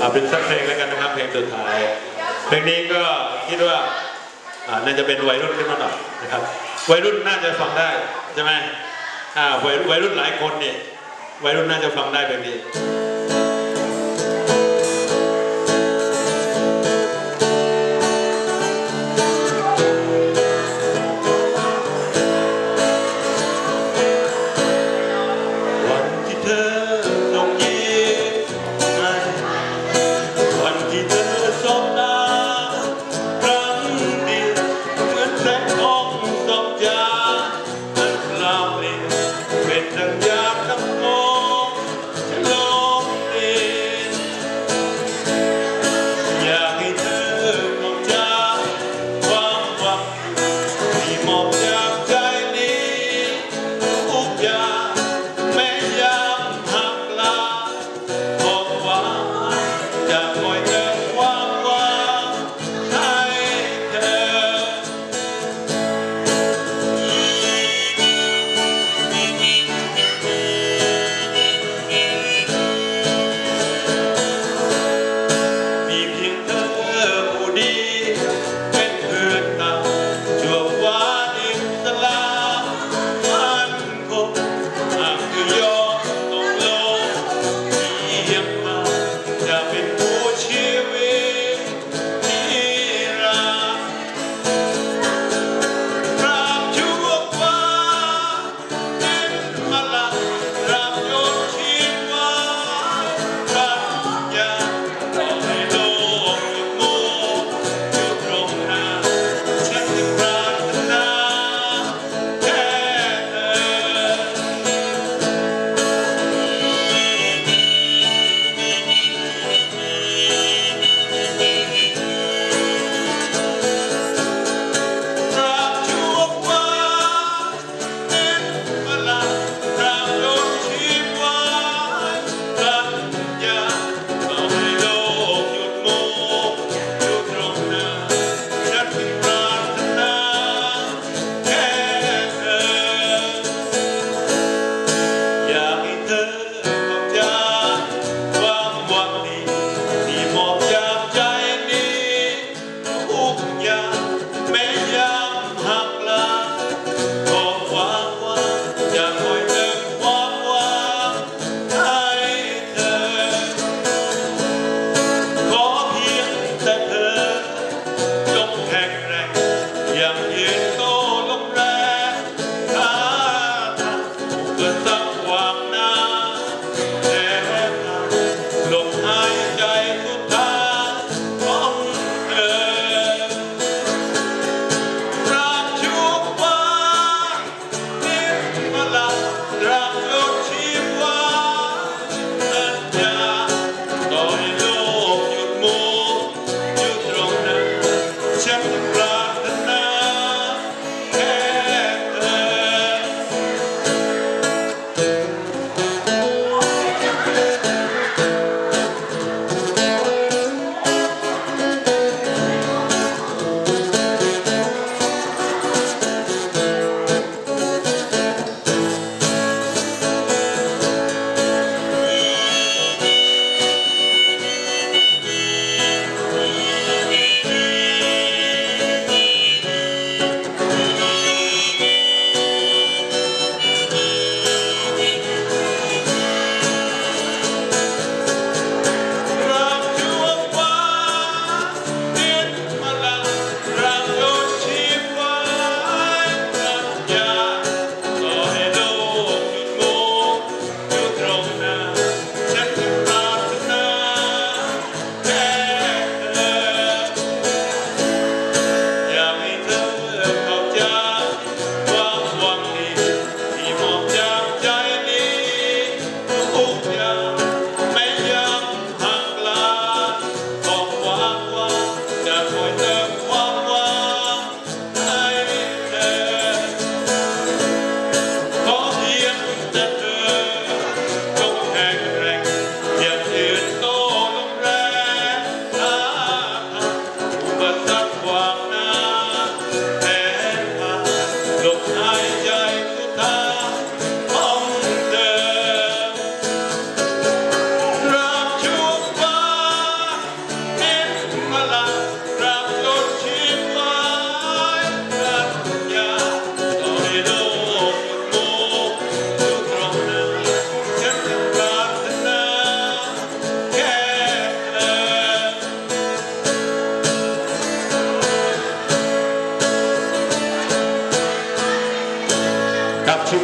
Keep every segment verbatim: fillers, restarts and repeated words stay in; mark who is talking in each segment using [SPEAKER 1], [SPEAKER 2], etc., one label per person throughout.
[SPEAKER 1] เป็นสักเพลงแล้วกันนะครับเพลงสุดท้ายเพลงนี้ก็คิดว่าน่าจะเป็นวัยรุ่นขึ้นมาหน่อยนะครับวัยรุ่นน่าจะฟังได้ใช่ไหมอ่าวัยวัยรุ่นหลายคนเนี่ยวัยรุ่นน่าจะฟังได้เพลงนี้
[SPEAKER 2] เ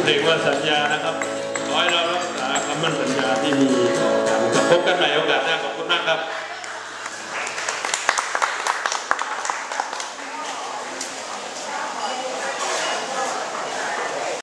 [SPEAKER 1] เพลงว่าสัญญานะครับขอให้เรารักษาคำมั่นสัญญาที่มีต่อกันพบกันใหม่โอกาสหน้าขอบคุณมากครับ